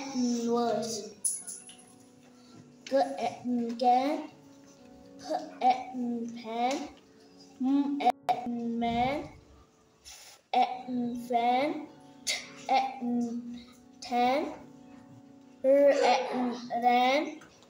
at words. G at cat, P at pen, M at man, at fan, T at tan, R at ran,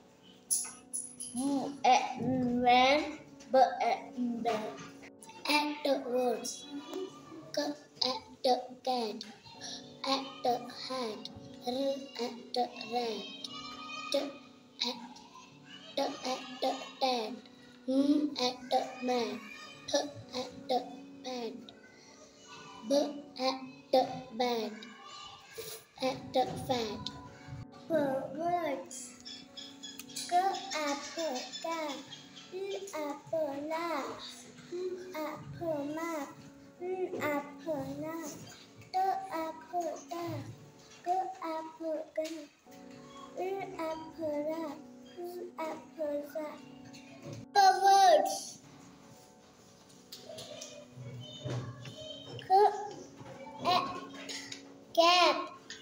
U at van, B at band. At the words. G at the cat, at the hat, R at the rat, T at the tan, M at the man, P at the pan, B at the band, at the fat. Words. G apple cat, apple laugh, apple map, apple nap, apple dab, apple gun, apple rap, apple zap. Words. Cat,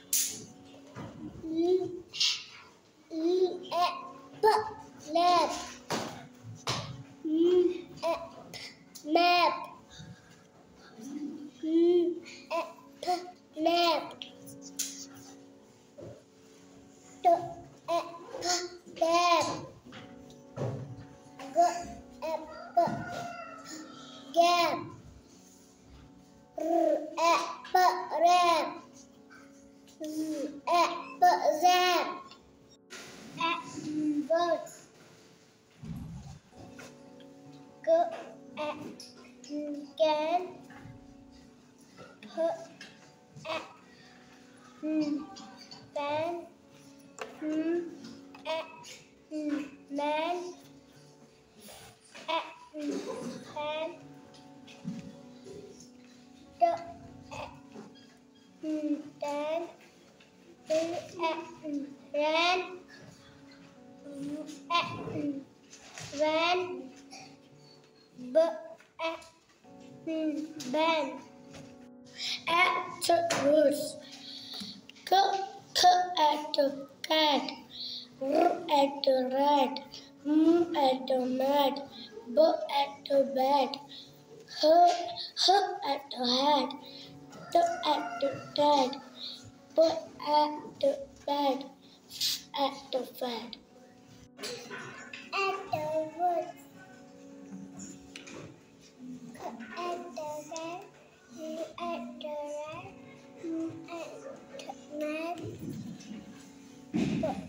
lab, map, nap, dab, gap, rap, zap. Words. G at can, P at pan, M at man, at pan, D at dan, R at ran, at van, B at band. At words. K at the cat, R at the rat, M at the mad, B at the bed, H at the hat, T at the dad, P at the bed, at the fat. At the woods. At the rat, at the rat, at the man,